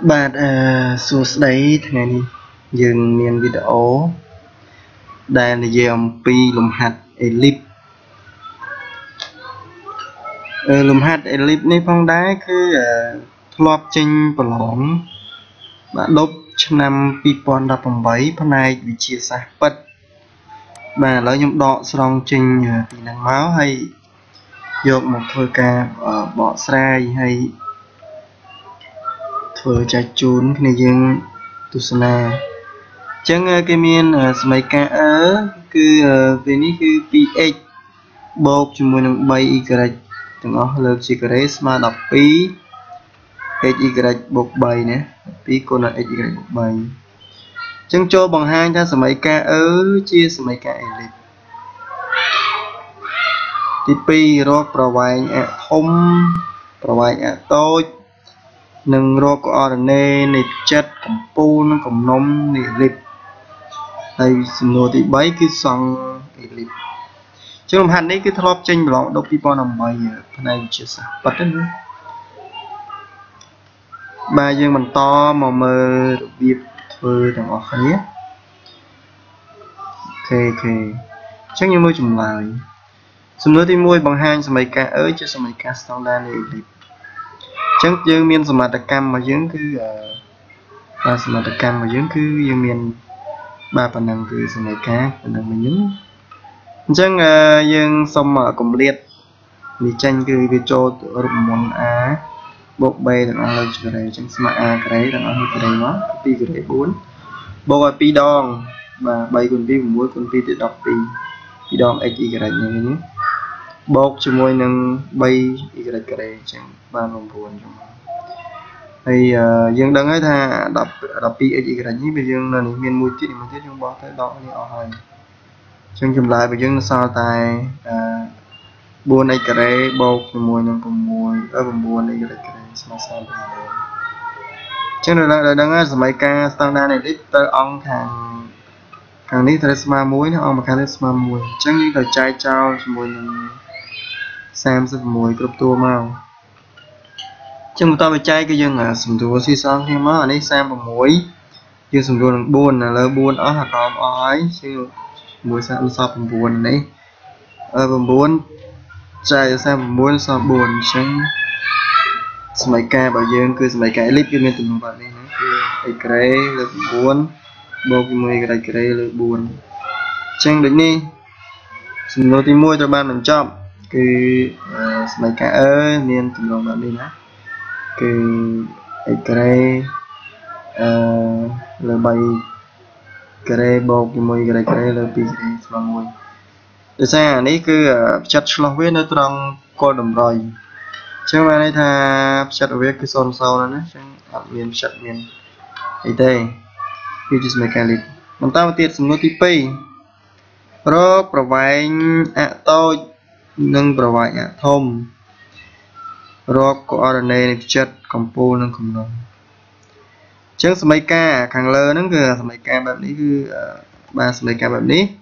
Bạn xuống đấyថ្ងៃនេះយើងមានវីដេអូដែលនិយាយអំពីលំហាត់ ellipse លំហាត់ ellipse នេះផងដែរគឺធ្លាប់ចេញប្រឡងបាទដប់ឆ្នាំ2018ផ្នែកវិទ្យាសាស្ត្រពិតបាទឥឡូវខ្ញុំដកស្រង់ចេញពីហ្នឹងមកហើយយកមកធ្វើការបកស្រាយហើយធ្វើចែកជូនគ្នាយើងទស្សនាអញ្ចឹងគេមានសមីការគឺពេលនេះគឺ 2x បូកជាមួយនឹង 3y ទាំងអស់លើកជាការ៉េស្មើ12 xy បូក3ណា2គុណនឹង xy បូក3អញ្ចឹងចូលបង្ហាញថាសមីការជាសមីការ ellipse ទី2រកប្រវែងធំប្រវែងតូចនិងរកកូអរ៉ាណេនៃផ្ចិតកំពូលនិងគំនុំនៃ ellipse ហើយសំណួរទី3គឺសង់ ellipse ជាលំហាត់នេះគឺធ្លាប់ចេញម្លងដល់2018ផ្នែកវិទ្យាសាស្ត្រប៉ិតណាបាទយើងបន្តមកមើលរបៀបធ្វើទាំងអស់គ្នាអូខេអញ្ចឹងយើងមើលចម្លើយសំណួរទី1បង្ហាញសមីការជាសមីការស្តង់ដារនៃ ellipse អញ្ចឹងយើងមានសមត្ថកម្មរបស់យើងគឺសមត្ថកម្មរបស់យើងគឺយើងមានបាទប៉ុណ្ណឹងគឺសមីការប៉ុណ្ណឹងមិញហ្នឹងអញ្ចឹងយើងសុំកម្រិតនេះចេញគឺវាចូលរូបមន្ត a បូក b ទាំងអស់លើការ៉េអញ្ចឹងស្មើ a ការ៉េទាំងអស់លើការ៉េមក2ការ៉េ4បូកឲ្យ2ដងបាទ3គុណ2 6គុណ2ទៅ12 2ដង x y ការ៉េនេះបូកជាមួយនឹង 3y ការ៉េអញ្ចឹងបាន9អញ្ចឹងហើយយើងដឹងហើយថា12x y នេះវាយើងនៅនេះមានមួយទៀតយើងបោះទៅដកនេះអស់ហើយអញ្ចឹងចម្លើយរបស់យើងនៅសល់តែ4x ការ៉េបូកជាមួយនឹង9y ការ៉េស្មើ39អញ្ចឹងដល់ដឹងហើយសមីការស្តង់ដារនៃ ellipse ទៅអង្គខាងនេះត្រូវស្មើ1និងអង្គម្ខាងនេះស្មើ1អញ្ចឹងយើងត្រូវចែកចោលជាមួយនឹង36គ្រប់តួមកចឹងបន្តបច្ច័យគឺយើងសម្រួលស៊ីសងគ្នាមកអានេះ36យើងសម្រួលនឹង4ឥឡូវ4អស់អាក្រមអស់ហើយជាមួយសល់9នេះ9ចែក36សល់4អញ្ចឹងសមីការរបស់យើងគឺសមីការ ellipse គឺមានទំហំបែបនេះណាគឺ x ការ៉េលើ9បូកជាមួយ y ការ៉េលើ4អញ្ចឹងដូចនេះសំណួរទី1ត្រូវបានបញ្ចប់គឺសមីការមានទំហំបែបនេះណាគឺ x ការ៉េលើ3ការ៉េបូកជាមួយ y ការ៉េលើ2ការ៉េស្មើ1ដោយសារនេះគឺផ្ចិតឆ្លោះវានៅត្រង់គល់តម្រុយអញ្ចឹងបានន័យថាផ្ចិតរបស់វាគឺ0 0ណាអញ្ចឹងអត់មានផ្ចិតមានអីទេគឺជាសមីការ ellipse បន្តមកទៀតសំណួរទី2រកប្រវែងតូចនិងប្រវែងធំរកកូអរ៉ាណេនៃផ្ចិតកំពូលនិងគំនុំអញ្ចឹងសមីការខាងលើហ្នឹងគឺសមីការបែបនេះគឺបាទសមីការបែបនេះ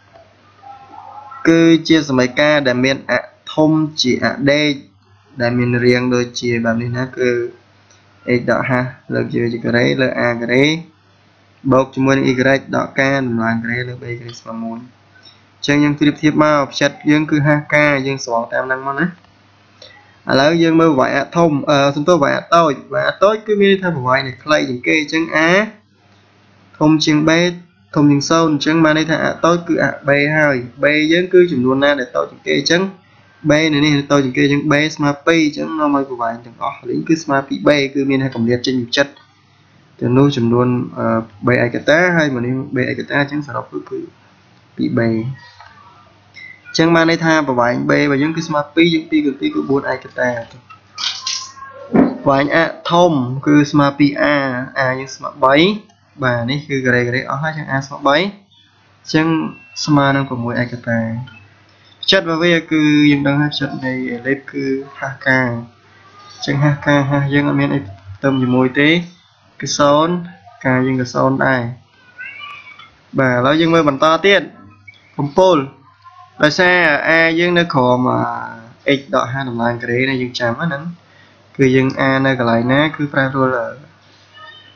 គឺជាសមីការដែលមានធំជាដេកដែលមានរាងដូចជាបែបនេះណាគឺ x ដកហះលើកជាការ៉េលើ a ការ៉េបូកជាមួយនឹង y ដកការតម្លើងការ៉េលើ b ការ៉េស្មើ1អញ្ចឹងយើងប្រៀបធៀបមកផ្ចិតយើងគឺហះការយើងស្រង់តាមហ្នឹងមកណាឥឡូវយើងមើលប្រវែងធំសំទោសប្រវែងតូចគឺមានន័យថាប្រវែងនៃខ្លីជាងគេអញ្ចឹង a ធំជាង b ធំជាង0អញ្ចឹងបានន័យថាតូចគឺ b ហើយ b យើងគឺចំនួនណាដែលតូចជាងគេអញ្ចឹង b នៅនេះតូចជាងគេអញ្ចឹង b ស្មើ2អញ្ចឹងនាំឲ្យប្រវែងទាំងអស់លេងគឺស្មើពី b គឺមានតែកម្រិតចេញពីចិត្តទៅនោះចំនួន b ឯកតាហើយមកនេះ b ឯកតាអញ្ចឹងសរុបគឺពី b អញ្ចឹងបានន័យថាប្រវែង b របស់យើងគឺស្មើ2យើង2គឺ2គឺ4ឯកតាប្រវែងធំគឺស្មើពី a យើងស្មើ3បាទនេះគឺការ៉េអស់ហើយអញ្ចឹង a ស្មើ3អញ្ចឹងស្មើនឹង6ឯកតាផ្ចិតរបស់វាគឺយើងដឹងហើយផ្ចិតនៃ ellipse គឺហះការអញ្ចឹងហះការហះយើងអត់មានអីទៅជាមួយទេគឺ0ការយើងក៏0ដែរបាទឥឡូវយើងមើលបន្តទៀតកំពូលដោយសារ a យើងនៅក្រោម x ដកហះតម្លើងការ៉េនេះយើងចាំហ្នឹងគឺយើង a នៅកន្លែងណាគឺប្រែប្រួល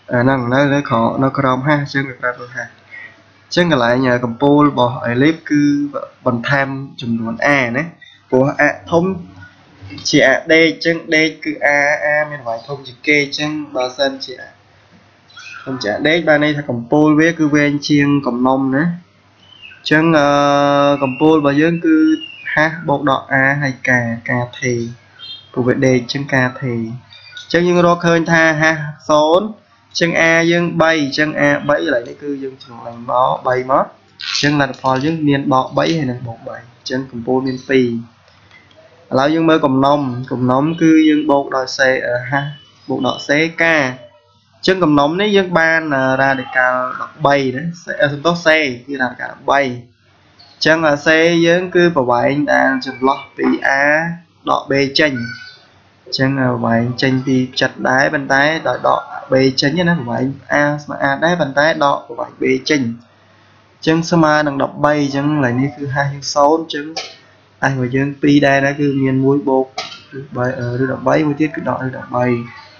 năng nó khó nó crom ha chứ người ta luôn ha chứ còn lại nhờ cầm pol bỏ clip cứ bằng tham chùm nguồn a đấy của a thông chị ạ đây chân đây cứ a mình phải thông chỉ kê chân bao sân chị ạ không trả đấy ba này là cầm pol với cứ ven chiêng cầm nông nữa chân cầm pol và dương cứ ha bộ đỏ a hay cà thì của vệ đề chân cà thì chân nhưng rock hơn tha ha số chân a dương bay chân a 7 lại cái cứ dương chừng lành bó bay mất chân là phò dương miền bọ 7 hay là bộ 7 chân cầm pol miền pì lão dương mới cầm nông cứ dương bộ đòi xe ở ha bộ đỏ xe ca chân cầm nóng đấy dương ban ra để cao đọc bay đấy sẽ tốt xe như là cả bay chân là xe dương cứ bảo vậy anh ta chụp lót bị á đọ bê chanh chân là vậy chanh thì chặt đáy bàn tay đọ đọ bê chanh như nó vậy a mà a đáy bàn tay đọ của vậy bê chanh chân sama đang đọc bay chân lại như cứ 2/6 chân ai mà dương pi đây nó cứ miền mũi bột bay ở đọc bay một tiết cứ đọ đọc bay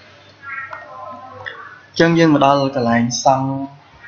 chân dân mà đó là cái lạnh xong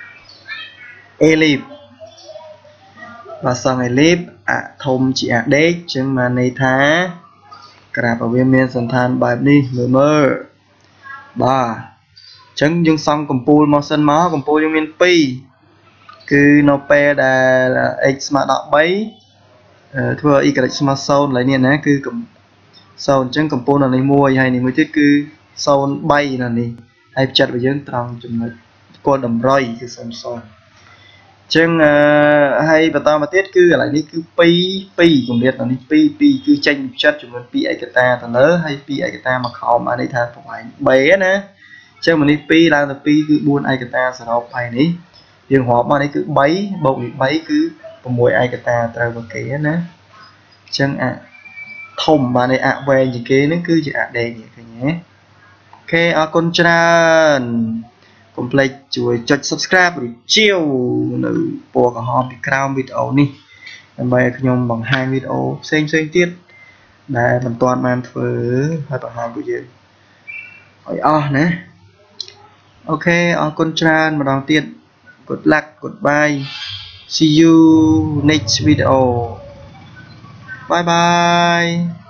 elip và xong elip thông chị đế chân mà này thá cả vào viên miền sẵn than bài đi người mơ ba chân dân xong cầm pool màu sân máu cầm pool dân miền pi cứ nó pe là x mà đọc bấy thua y cái mà sâu lại nè ná cứ cầm sâu chân cầm pool là này mua hay này mới thiết cứ sâu bay là này hay chặt với dân tròn chừng là con đầm roi cứ xong xong chân hay và tao mà tiết cứ lại đi cứ pi cũng biết là đi pi cứ tranh chất chừng mình pi ai cái ta thằng lớn hay pi ai cái ta mà không mà đây thà phải bé nè chân mình đi pi là pi cứ buôn ai cái ta sau đó phải ní nhưng họ mà đây cứ bấy bầu bấy cứ mùi ai cái ta tao vào kỹ nè chân thông mà này về những cái nó cứ chỉ đèn như thế nhé ok con tràn complete chuối cho subscribe rồi chiều nữ bộ cả họ bị crown video ní bây nhung bằng 2 video xem tiết để mình toàn mang thử hai bằng 2 của gì hỏi nè ok con tràn mà đầu tiên good luck goodbye see you next video bye bye